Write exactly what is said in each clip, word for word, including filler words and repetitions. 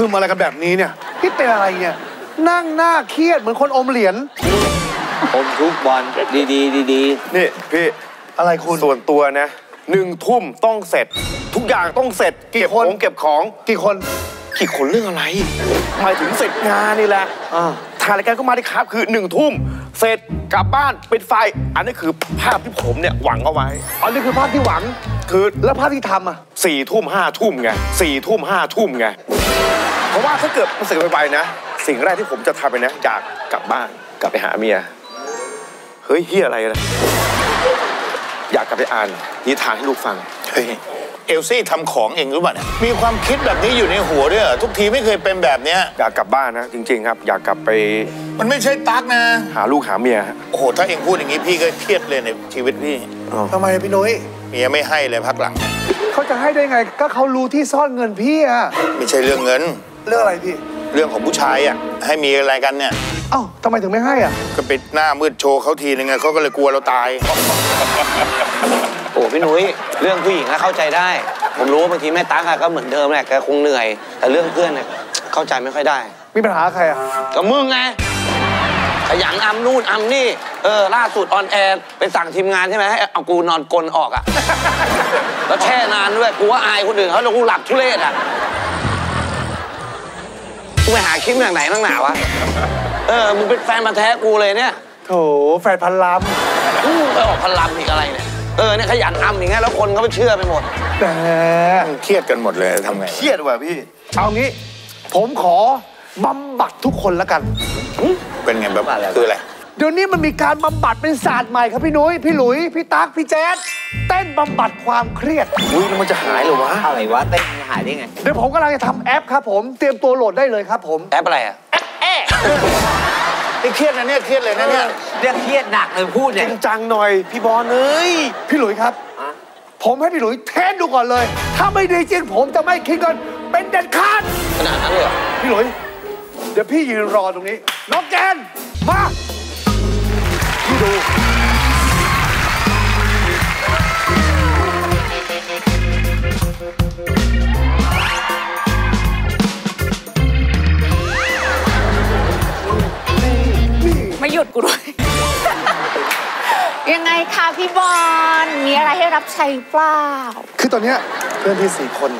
มอะไรกันแบบนี้เนี่ยพี่เป็นอะไรเนี่ยนั่งหน้าเครียดเหมือนคนอมเหรียญอมทุกวันดีดีดีดีนี่พี่อะไรคุณส่วนตัวนะหนึ่งทุ่มต้องเสร็จทุกอย่างต้องเสร็จเก็บของเก็บของกี่คนกี่คนเรื่องอะไรหมายถึงเสร็จงานนี่แหละถ่ายรายการก็มาได้ครับคือหนึ่งทุ่มเสร็จกลับบ้านปิดไฟอันนี้คือภาพที่ผมเนี่ยหวังเอาไว้อันนี้คือภาพที่หวังคือแล้วภาพที่ทำอ่ะสี่ทุ่มห้าทุ่มไงสี่ทุ่มห้าทุ่มไงเพราะว่าถ้าเกิดมันเสร็จไปๆนะสิ่งแรกที่ผมจะทำไปนะอยากกลับบ้านกลับไปหาเมียเฮ้ยเฮียอะไรนะอยากกลับไปอ่านนิทานให้ลูกฟังเฮ้ยเอลซี่ทำของเองหรือเปล่าเนี่ยมีความคิดแบบนี้อยู่ในหัวด้วยเหรอทุกทีไม่เคยเป็นแบบเนี้ยอยากกลับบ้านนะจริงๆครับอยากกลับไปมันไม่ใช่ตั๊กนะหาลูกหาเมียโอ้โหถ้าเองพูดอย่างนี้พี่ก็เครียดเลยในชีวิตพี่ทำไมพี่นุ้ยเมียไม่ให้เลยพักหลังเขาจะให้ได้ไงก็เขารู้ที่ซ่อนเงินพี่อะไม่ใช่เรื่องเงินเรื่องอะไรพี่เรื่องของผู้ชายอ่ะให้มีอะไรกันเนี่ยเอ้าทำไมถึงไม่ให้อ่ะก็ไปหน้ามืดโชว์เขาทีนึงไงเขาก็เลยกลัวเราตายโอ้พี่นุ้ยเรื่องผู้หญิงนะเข้าใจได้ผมรู้ว่าบางทีแม่ตั๊กก็เหมือนเดิมแหละแกคงเหนื่อยแต่เรื่องเพื่อนเนี่ยเข้าใจไม่ค่อยได้มีปัญหาใครอ่ะกับมึงไงขยันอำนู่นอำนี่เออล่าสุดออนแอร์ไปสั่งทีมงานใช่ไหมให้เอากูนอนกลนออกอ่ะแล้วแช่นานด้วยกูว่าอายคนอื่นเขาแล้วกูหลับทุเรศอ่ะกูไปหาคลิปอย่างไหนนั่งหนาวะเออมึงเป็นแฟนมาแท้กูเลยเนี่ยโถแฟนพันลำอู้ไปออกพันลำอีกอะไรเนี่ยเออเนี่ยขยันอำอย่างเงี้ยแล้วคนเขาไปเชื่อไปหมดแต่เครียดกันหมดเลยทำไงเครียดว่ะพี่เอางี้ผมขอบำบัดทุกคนแล้วกันเป็นไงแบบคืออะไรเดี๋ยวนี้มันมีการบำบัดเป็นศาสตร์ใหม่ครับพี่นุ้ยพี่หลุยพี่ตั๊กพี่แจ๊ดเต้นบำบัดความเครียดอุ้ยมันจะหายเหรอวะอะไรวะเต้นหายได้ไงเดี๋ยวผมกำลังจะทำแอปครับผมเตรียมตัวโหลดได้เลยครับผมแอปอะไรอ่ะแอปแอปนี่เครียดนะเนี่ยเครียดเลยนะเนี่ยเรื่องเครียดหนักเลยพูดเนี่ยจริงจังหน่อยพี่บอลเอ้ยพี่หลุยครับผมให้พี่หลุยเทสดูก่อนเลยถ้าไม่ดีจริงผมจะไม่คิดเงินเป็นเด็ดขาดขนาดนั้นเลยพี่หลุยเดี๋ยวพี่ยืนรอตรงนี้น้องแกนมาพี่ดูไม่หยุดกูด้วยยังไงคะพี่บอลมีอะไรให้รับใช้เปล่าคือตอนนี้เพื่อนพี่สี่คน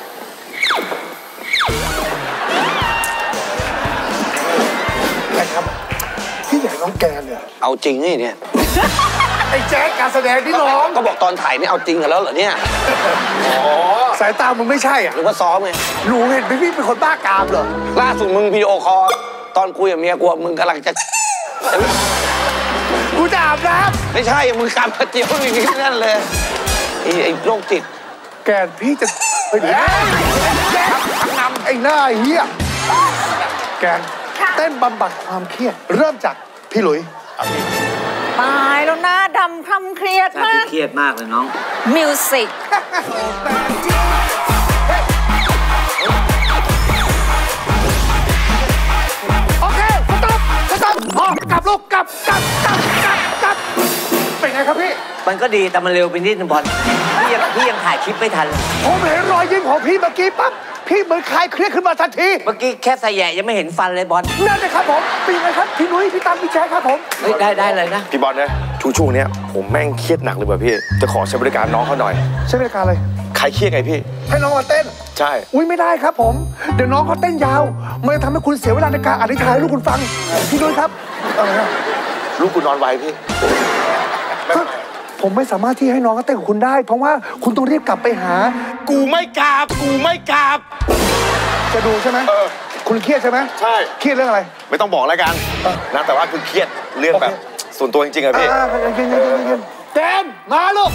ใครครับพี่ใหญ่น้องแกนเนี่ยเอาจริงนี่เนี่ยไอ้แจ๊คการแสดงที่น้องก็บอกตอนถ่ายนี่เอาจริงกันแล้วเหรอเนี่ยอ๋อสายตามึงไม่ใช่อ่ะหรือว่าซ้อมไงหนูเห็นพี่เป็นคนบ้ากามเหรอล่าสุดมึงวิดีโอคอลตอนคุยกับเมียกูมึงกำลังจะกูจะอาบน้ำไม่ใช่มึงกำกระเจียวอย่างนี้นั่นเลยไอ้ไอ้โรคจิตแกนพี่จะไปดูแกนทักนำไอ้หน้าเหี้ยแกนเต้นบำบัดความเครียดเริ่มจากพี่หลุยตายแล้วหน้าดำคล่ำเครียดมากเครียดมากเลยน้องมิวสิกโอเคสต๊อปสต๊อปพอกลับลูกกลับกลับกลับกลับกลับเป็นไงครับพี่มันก็ดีแต่มันเร็วไปนิดนึงบอลพี่ยังพี่ยังถ่ายคลิปไม่ทันผมเห็นรอยยิ้มของพี่เมื่อกี้ปั๊บพี่เหมือนคลายเครียดขึ้นมาทันทีเมื่อกี้แค่ใส่แย่ยังไม่เห็นฟันเลยบอลนั่นเลยครับผมเป็นไงครับพี่นุ้ยพี่ตั้มพี่แจ๊คครับผมเฮ้ยได้ได้เลยนะพี่บอลนะช่วงช่วงนี้ผมแม่งเครียดหนักเลยว่ะพี่จะขอใช้บริการน้องเขาหน่อยใช้บริการอะไรใครเครียดไงพี่ให้น้องมาเต้นใช่อุ้ยไม่ได้ครับผมเดี๋ยวน้องเขาเต้นยาวมันจะทำให้คุณเสียเวลาในการอธิษฐานให้ลูกคุณฟังพี่นุ้ยครับอะไรนะลูกคุณนอนไวพี่ผมไม่สามารถที่ให้น้องเขาเต้นกับคุณได้เพราะว่าคุณต้องรีบกลับไปหากูไม่กราบกูไม่กราบจะดูใช่ไหมเออคุณเครียดใช่ไหมใช่เครียดเรื่องอะไรไม่ต้องบอกแล้วกันนะแต่ว่าคือเครียดเรื่องแบบส่วนตัวจริงๆอะพี่แกนมาลูก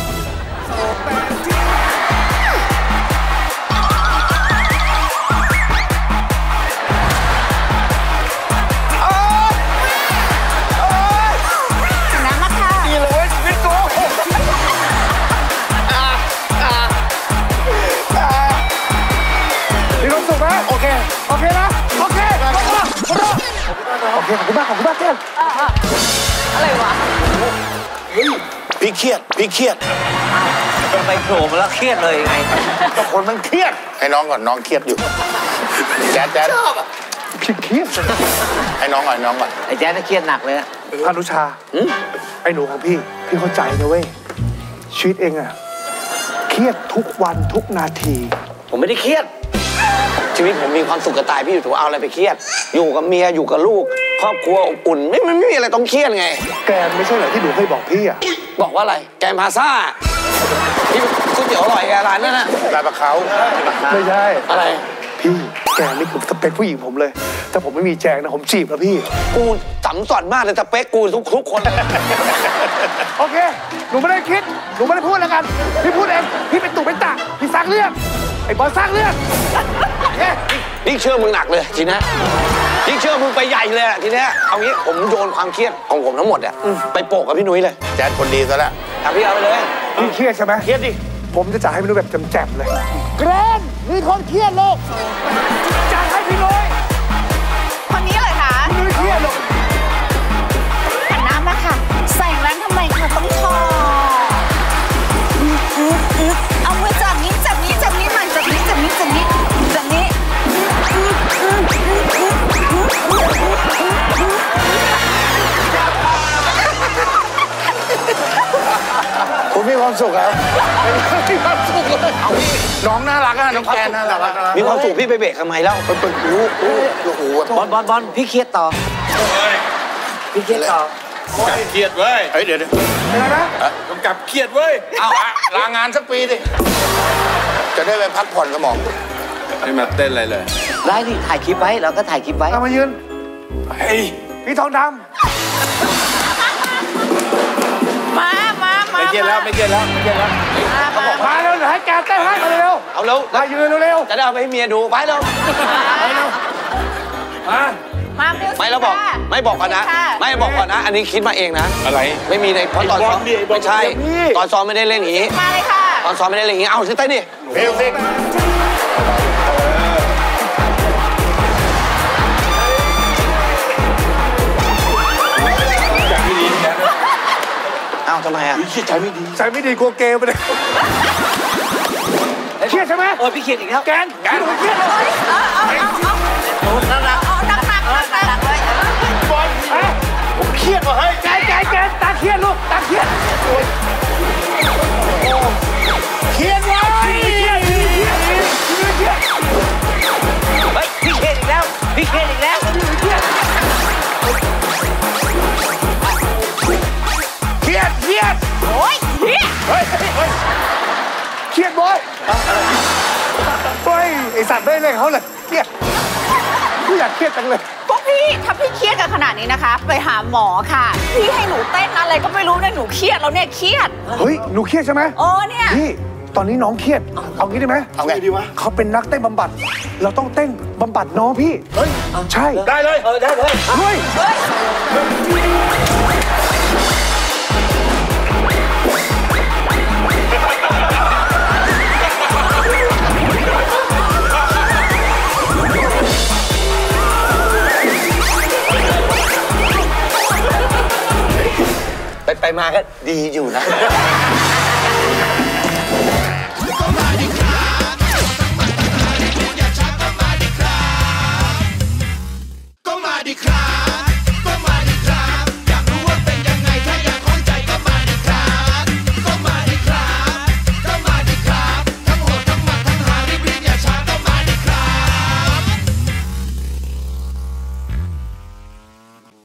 โอเคโอเคนะโอเคโอเคขอบคุณมากขอบคุณมากแกนอะไรวะพี่เครียดพี่เครียดไปโผล่มาแล้วเครียดเลยไงก็คนมันเครียดให้น้องก่อนน้องเครียดอยู่แจ๊ดแจ๊ดพี่เครียดให้น้องก่อนน้องก่อนไอ้แจ๊ดน่ะเครียดหนักเลยพานุชาไอ้หนูของพี่พี่เข้าใจนะเว้ยชีวิตเองอะเครียดทุกวันทุกนาทีผมไม่ได้เครียดชีวิตผมมีความสุขกับตายพี่อยู่ถูกเอาอะไรไปเครียดอยู่กับเมียอยู่กับลูกครอบครัวอบอุ่นไม่มันไม่มีอะไรต้องเครียดไงแกไม่ใช่เหรอที่หนูเคยบอกพี่อะบอกว่าอะไรแกงพาซ่าที่ก๋วยเตี๋ยวอร่อยแกร้านนั้นน่ะลายปลาเขาไม่ใช่อะไรพี่แกนี่คือสเปคผู้หญิงผมเลยถ้าผมไม่มีแจงนะผมจีบแล้วพี่กูสัมสอนมากเลยสเปคกูทุกทุกคนโอเคหนูไม่ได้คิดหนูไม่ได้พูดแล้วกันพี่พูดเองพี่เป็นตู่เป็นตะพี่สร้างเรื่องไอ้บอลสร้างเรื่องเนี่ยยิ่งเชื่อมึงหนักเลยทีนี้ยิ่งเชื่อมึงไปใหญ่เลยทีนี้เอางี้ผมโยนความเครียดของผมทั้งหมดอะไปโปะกับพี่นุ้ยเลยแจ๊ดคนดีซะแล้วเอาพี่เอาไปเลยพี่เครียดใช่ไหมเครียดดิผมจะจ่ายให้พี่นุ้ยแบบแจ่มๆเลยเกรนมีคนเครียดลูกจ่ายให้พี่นุ้ยคนนี้เลยค่ะพี่นุ้ยเครียดลูกหันน้ำมาค่ะ ใส่แรงทำไมคะต้องถอดอึ๊บอึ๊บอึ๊บเอามือจับนี้จับนี้จับนี้มันจับนี้จับนี้จับนี้จับนี้อึ๊บอึ๊บอึ๊บอึ๊บอึ๊บอึ๊บอึ๊บอึ๊บอึ๊บอึ๊บคุณมีความสุขครับมีความสุขเลยเอาพี่น้องน่ารักอะน้องแกนน่ารักนะมีความสุขพี่ไปเบรกทำไมเล่าเป็นเป็นรู้รู้โอ้โหบอลบอลบอลพี่เครียดต่อพี่เครียดต่อเครียดเว้ยเฮ้ยเดี๋ยวเดี๋ยวอะไรนะกำกับเครียดเว้ยเอาลางานสักปีดิจะได้ไปพักผ่อนสมองไม่มาเต้นอะไรเลยได้ดิถ่ายคลิปไว้เราก็ถ่ายคลิปไว้เอามายืนเฮ้ยพี่ทองดมามามาไม่เครียดแล้วไม่เครียดแล้วไม่เครียดแล้วมามาำมาเร็วเดี๋ยวให้แกเต้นให้มาเร็วเอาแล้วๆมายืนเร็วจะได้เอาไปให้เมียดูไปแล้วมามามิวสิไม่แล้วบอกค่ะไม่บอกก่อนนะค่ไม่บอกก่อนนะ อันนี้คิดมาเองนะอะไรไม่มีในเพราะตอนซ้อมไอ้บอลดิไอ้บอลไม่ใช่ ตอนซ้อมไม่ได้เล่นอย่างนี้มาเลยค่ะตอนซ้อมไม่ได้เล่นอย่างนี้ เอาสิเต้นดิเพลงสิใจไม่ดีนะเอาทำไมอ่ะใจไม่ดีๆใจไม่ดีกลัวเกมไปเลยเครียดใช่ไหมโอ้ยพี่เครียดอีกแล้วแกนแกนเครียดเลยเอาเอาเอาเอาเอาเอาหนักหนักหนักหนักเลยบอลเฮ้ยผมเครียดว่ะเฮ้ยแกนแกนแกนตาเครียดลูกตาเครียดเครียดว่ะเครียดเครียดเครียดเครียดเฮ้ยพี่เครียดอีกแล้วพี่เครียดอีกแล้วเครียดเครียดโอ้ยเฮียเฮ้ยเฮ้ยเครียดบอยเฮ้ยไอสัตว์ไม่เล่นเขาเลยเครียดกูอยากเครียดจังเลยพวกพี่ถ้าพี่เครียดกันขนาดนี้นะคะ ไปหาหมอค่ะ พี่ให้หนูเต้นอะไรก็ไม่รู้เนี่ยหนูเครียดแล้วเนี่ยเครียดเฮ้ยหนูเครียดใช่ไหมเออเนี่ยพี่ตอนนี้น้องเครียดเอางี้ได้ไหมเอาไงดีวะเขาเป็นนักเต้นบำบัด เราต้องเต้นบำบัดน้องพี่เฮ้ยใช่ได้เลยเออได้เลยเฮ้ยเฮ้ยไปไปมาก็ดีอยู่นะ